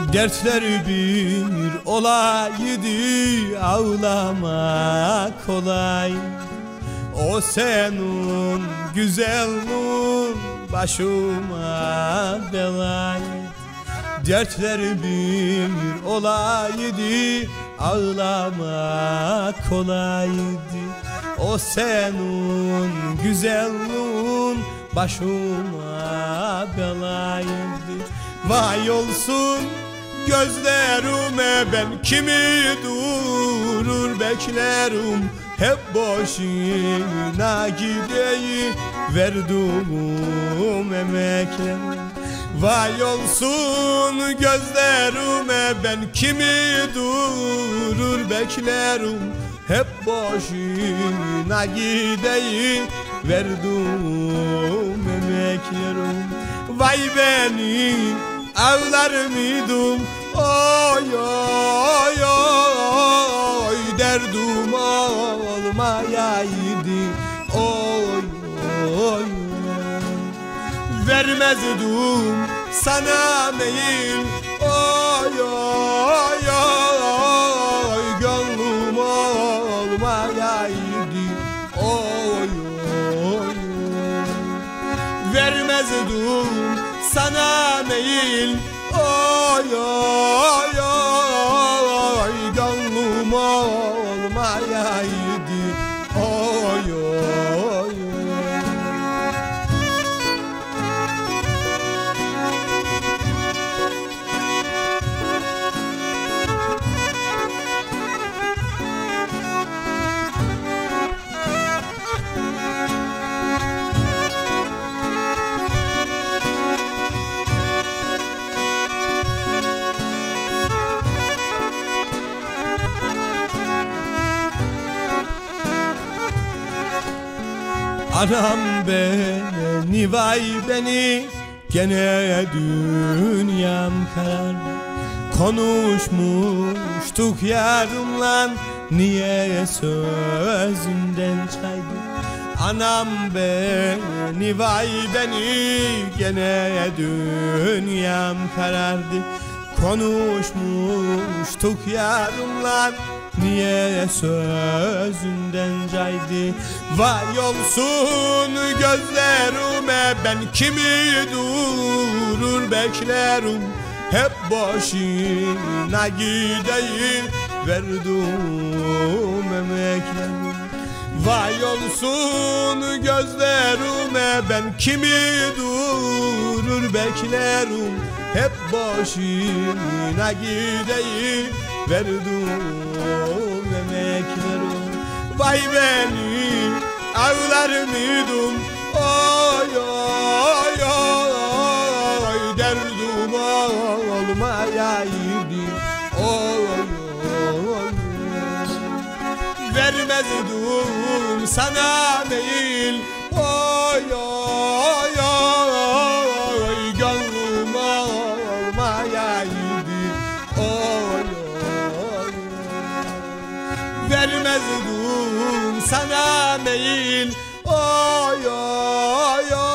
Dertleri bir olaydı, ağlamak kolay. O senin güzelliğin başıma belay. Dertleri bir olaydı, ağlamak kolaydı. O senin güzelliğin başıma belaydı. Vay olsun gözlerime, ben kimi durur beklerim. Hep boşuna gideyi verduğum emekler. Vay olsun gözlerime, ben kimi durur beklerim. Hep boşuna gideyi verduğum emeklerim. Vay beni ağlar mıydım, oy oy oy, derdim olmayaydı, oy oy. Vermezdim sana meyil, oy oy oy, gönlüm olmayaydı, oy oy. Vermezdim sana meyil, oy oy oy, gönlüm olmayaydı, oy oy. Anam beni, vay beni, gene dünyam karardı. Konuşmuştuk yarımla, niye sözümden çaydı? Anam beni, vay beni, gene dünyam karardı. Konuşmuştuk yarımla, niye sözünden caydı? Vay olsun gözlerime, ben kimi durur beklerim. Hep boşuna gideyi verduğum emeklerim. Vay olsun gözlerime, ben kimi durur beklerim. Hep boşuna gideyi verduğum emeklerim. Vay beni ağlar mıydım, oy oy oy, derdim olmayaydı, oy oy. Vermezdim sana meyil, oy oy oy, gönlüm olmayaydı, oy oy. Vermezdim sana meyil, oy oy oy.